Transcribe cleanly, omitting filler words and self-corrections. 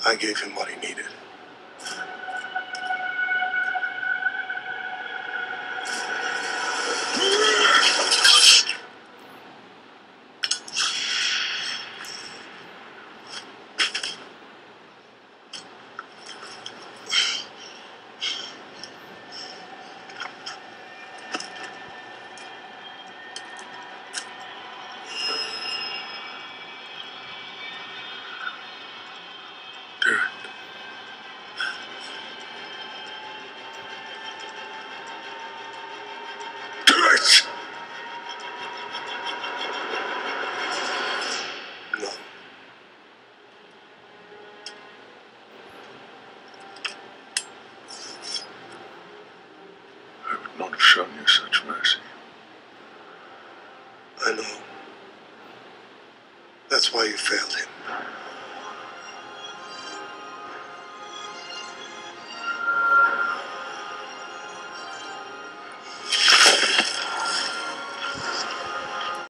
I gave him what he needed. No. I would not have shown you such mercy. I know. That's why you failed him.